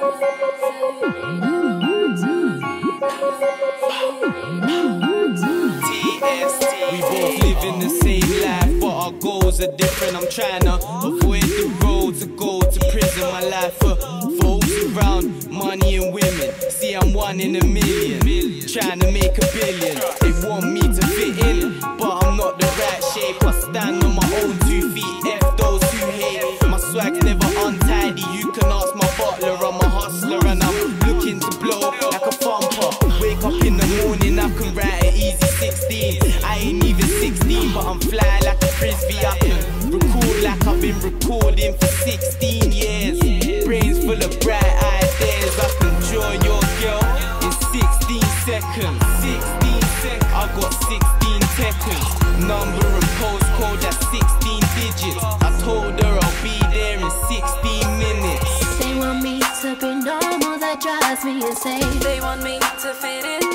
We both live in the same life, but our goals are different. I'm trying to avoid the road to go to prison. My life revolves around money and women. See, I'm one in a million, trying to make $1 billion. They want me to fit in, but I'm not the right shape. I stand on my own 2 feet, F those who hate. My swag's never untidy, you can ask my butler. I'm a hustler and I'm looking to blow like a thumper. Wake up in the morning, I can write an easy 16. I ain't even 16, but I'm fly like a frisbee. I can record like I've been recording for 16 years. Brains full of bright ideas, I can draw your girl in 16 seconds. 16 seconds, I got 16 seconds. Number and postcode, that's 16 digits. I told her I'll be there in 16 minutes. They want me to be normal, that drives me insane. They want me to fit in,